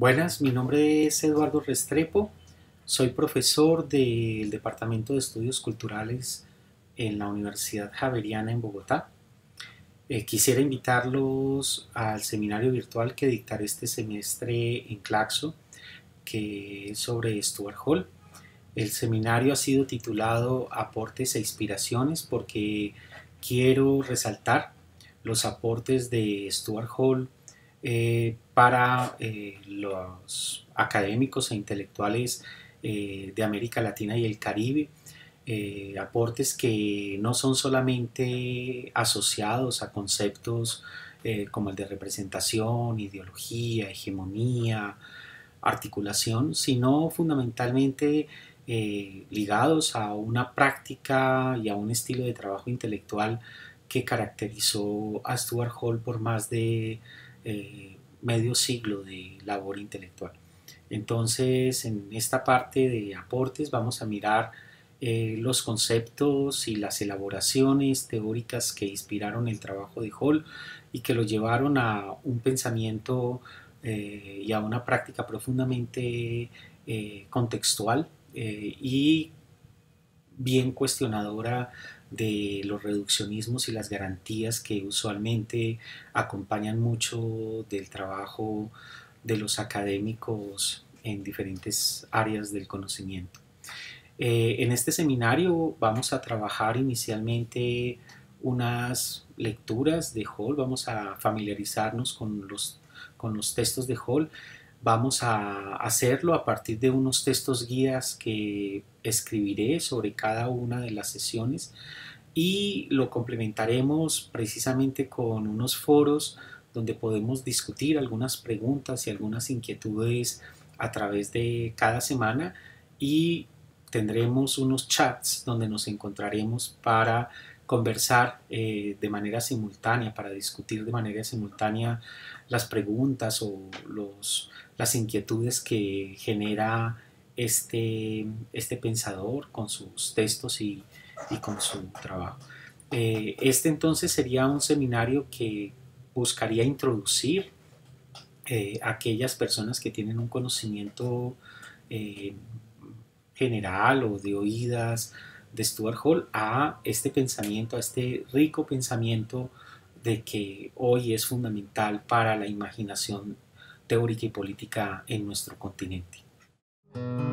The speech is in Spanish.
Buenas, mi nombre es Eduardo Restrepo, soy profesor del Departamento de Estudios Culturales en la Universidad Javeriana en Bogotá. Quisiera invitarlos al seminario virtual que dictaré este semestre en Claxo, que es sobre Stuart Hall. El seminario ha sido titulado Aportes e Inspiraciones porque quiero resaltar los aportes de Stuart Hall para los académicos e intelectuales de América Latina y el Caribe, aportes que no son solamente asociados a conceptos como el de representación, ideología, hegemonía, articulación, sino fundamentalmente ligados a una práctica y a un estilo de trabajo intelectual que caracterizó a Stuart Hall por más de medio siglo de labor intelectual. Entonces, en esta parte de aportes vamos a mirar los conceptos y las elaboraciones teóricas que inspiraron el trabajo de Hall y que lo llevaron a un pensamiento y a una práctica profundamente contextual y bien cuestionadora de los reduccionismos y las garantías que usualmente acompañan mucho del trabajo de los académicos en diferentes áreas del conocimiento. En este seminario vamos a trabajar inicialmente unas lecturas de Hall, vamos a familiarizarnos con los textos de Hall. Vamos a hacerlo a partir de unos textos guías que escribiré sobre cada una de las sesiones y lo complementaremos precisamente con unos foros donde podemos discutir algunas preguntas y algunas inquietudes a través de cada semana y tendremos unos chats donde nos encontraremos para conversar de manera simultánea, para discutir de manera simultánea las preguntas o las inquietudes que genera este pensador con sus textos y con su trabajo. Este entonces sería un seminario que buscaría introducir a aquellas personas que tienen un conocimiento eh, general o de oídas de Stuart Hall a este pensamiento, a este rico pensamiento de que hoy es fundamental para la imaginación teórica y política en nuestro continente.